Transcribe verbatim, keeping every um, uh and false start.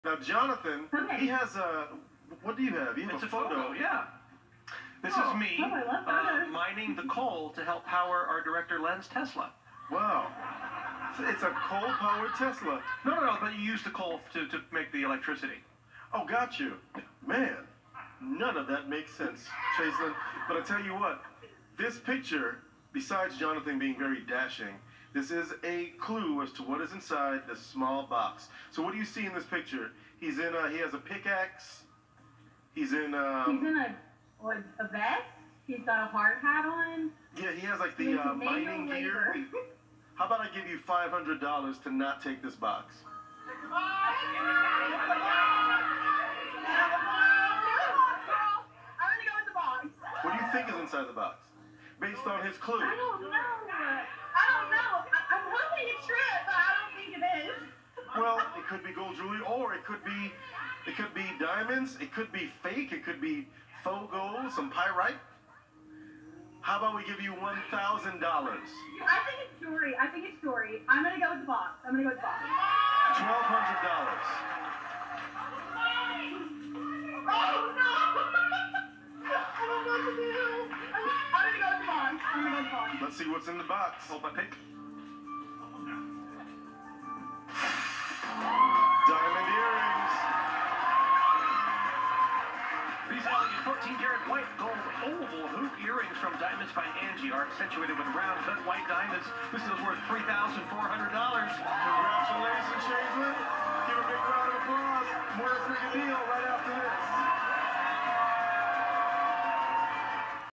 Now, Jonathan, okay. he has a. What do you have? You have it's a, a photo. photo. Yeah. This oh, is me oh, I love uh, mining the coal to help power our director Len's Tesla. Wow. It's a coal-powered Tesla. No, no, no, but you use the coal to, to make the electricity. Oh, got you. Man, none of that makes sense, Chaselin. But I tell you what, this picture, besides Jonathan being very dashing, this is a clue as to what is inside this small box. So what do you see in this picture? He's in a, he has a pickaxe. He's in um, He's in a, what, a vest. He's got a hard hat on. Yeah, he has like the uh, mining gear. How about I give you five hundred dollars to not take this box? I'm gonna go with the box. What do you think is inside the box? Based on his clue. I don't know. I don't know. I, I'm hoping it's true, but I don't think it is. Well, it could be gold jewelry, or it could be, it could be diamonds. It could be fake. It could be faux gold, some pyrite. How about we give you one thousand dollars? I think it's jewelry. I think it's jewelry. I'm gonna go with the box. I'm gonna go with the box. Twelve hundred dollars. Oh no! I don't know what to do. I'm, I'm gonna go with the box. I'm gonna go with the box. Let's see what's in the box. Hold my pick. Diamond earrings. These elegant fourteen karat white gold oval hoop earrings from Diamonds by Angie are accentuated with round cut white diamonds. This is worth three thousand four hundred dollars. Congratulations, Chaselin. Give a big round of applause. More Freaking Deal right after this.